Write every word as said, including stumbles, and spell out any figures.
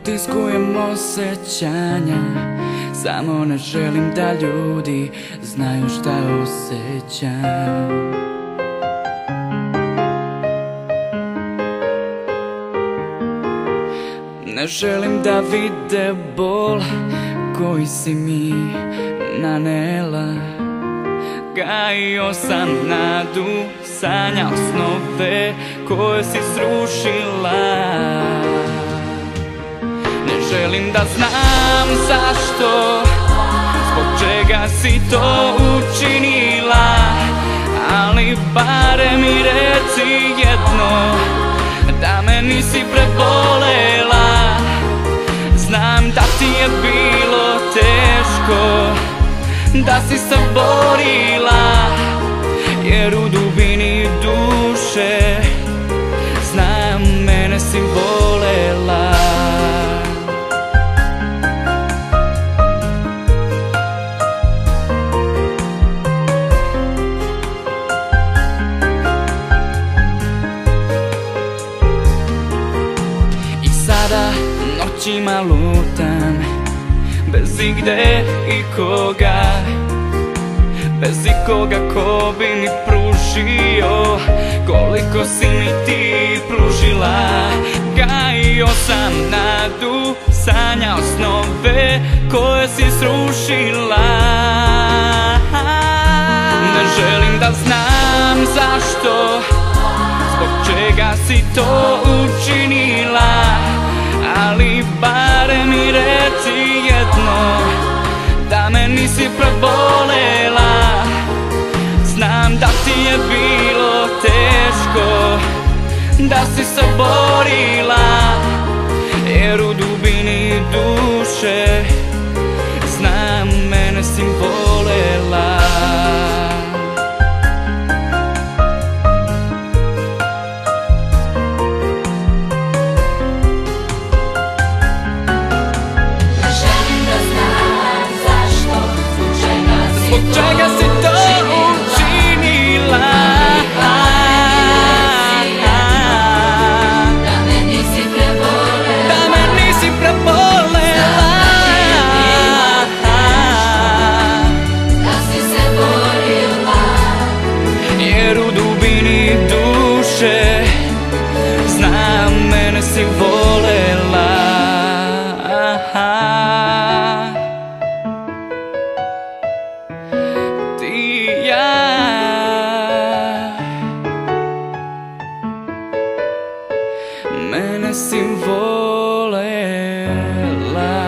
potiskujem osjećanja, samo ne želim da ljudi znaju šta osjećam. Ne želim da vide bol koji si mi nanela. Gajio sam nadu, sanjao snove koje si srušila. Ne želim da znam zašto, zbog čega si to učinila, ali barem mi reci jedno, da me nisi prebolela. Znam da ti je bilo teško, da si se borila, jer u dubini duše znam, mene si volela. I sada noćima lutam, bez igde i koga, bez ikoga ko bi mi pružio koliko si mi ti pružila. Gajio sam nadu, sanjao snove koje si srušila. Ne želim da znam zašto, zbog čega si to učinila, ali barem mi reci jedno, da me nisi prebolela. Znam da ti je bilo teško, da si se borila, jer u dubini duše znam, mene si volela. Zbog čega si to učinila, da me nisi prebolela, da me nisi prebolela, da si se borila, jer u dubini duše znam, mene si volela. Ti i ja, mene si volela.